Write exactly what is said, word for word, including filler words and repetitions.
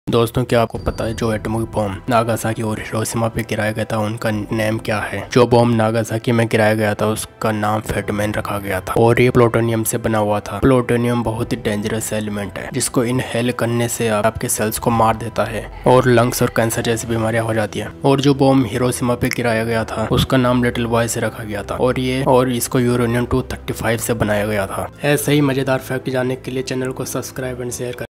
दोस्तों, क्या आपको पता है जो एटॉमिक बॉम्ब नागासाकी और हिरोशिमा पे गिराया गया था उनका नेम क्या है? जो बॉम्ब नागासाकी में गिराया गया था उसका नाम फेटमैन रखा गया था और ये प्लूटोनियम से बना हुआ था। प्लूटोनियम बहुत ही डेंजरस एलिमेंट है जिसको इनहेल करने से आपके सेल्स को मार देता है और लंग्स और कैंसर जैसी बीमारियां हो जाती है। और जो बॉम्ब हिरोशिमा पे गिराया गया था उसका नाम लिटिल बॉय से रखा गया था और ये और इसको यूरेनियम टू थर्टी फाइव से बनाया गया था। ऐसे ही मजेदार फैक्ट जानने के लिए चैनल को सब्सक्राइब एंड शेयर कर